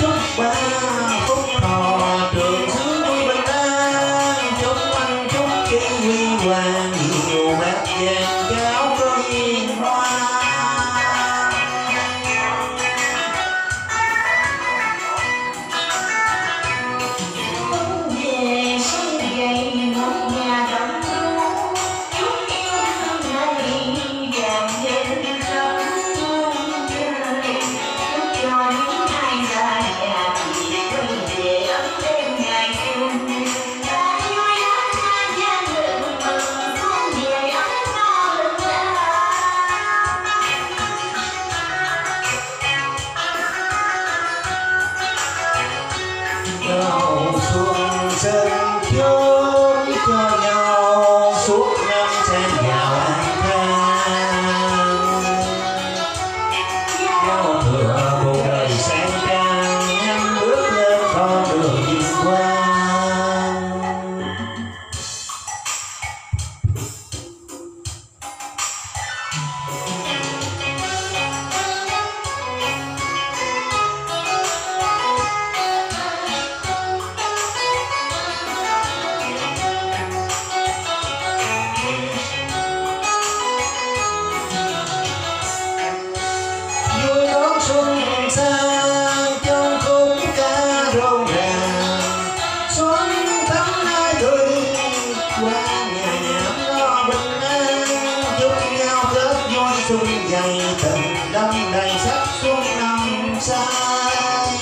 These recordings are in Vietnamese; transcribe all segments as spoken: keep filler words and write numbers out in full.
chúc ba phúc thọ trường sướng vui bình an, chúc anh chúc chị huy hoàng nhiều bát vàng cháo cơm hoa. Đầu xuân sân chốn cho nhau suốt năm sen vào an khang, giao thừa cuộc đời sang trang nhanh bước lên con đường vinh quang. Xuân sang trong khúc ca rộn ràng, xuân thắm hai người qua nhà nhạc lo bình an, chúc nhau kết vui xuân dày tình đâm đầy sắc xuân năm sai.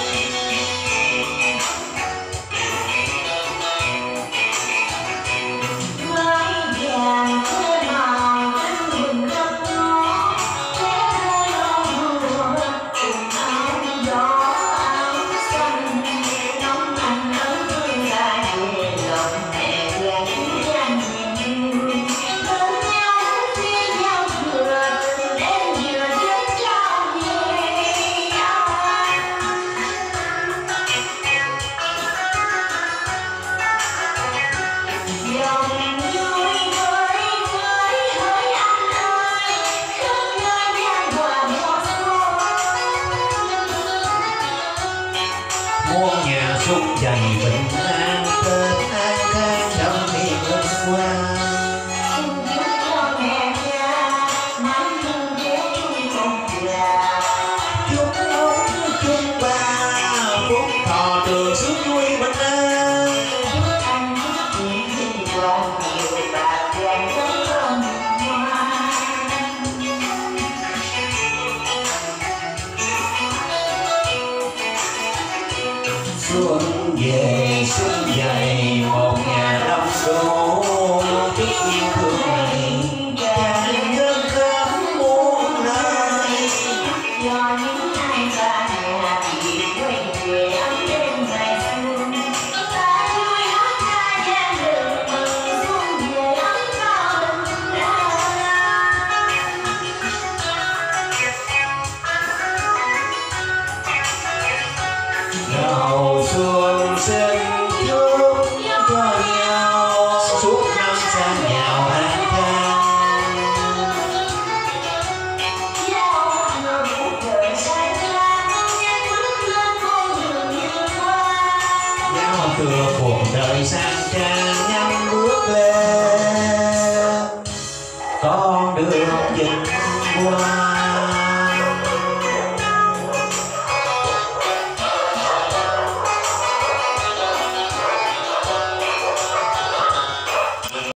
Mái vàng khơi màu anh nhìn rất ngó, muôn nhà suốt dày bình an, tên an khang trong niềm vinh quang. Chúc ông chúc ba phúc thọ trường sướng vui bình an, chúc anh chúc chị vinh quang nhiều bạc vàng trong hoa. Xuân về xuân dày một nhà đông số, chúc yêu thương này tràn nhân khắp muôn nơi. Do những ai xa nhà thì quay về ấm đêm ngày xuân, ta vui hát ca gian đường mừng xuân về ấm no bình an. Đầu xuân sinh chúc cho nhau suốt năm sang giàu an khang, giao thừa cuộc đời sang trang nhanh bước lên con đường vinh quang, giao thừa cuộc đời sang trang nhanh bước lên con đường vinh quang.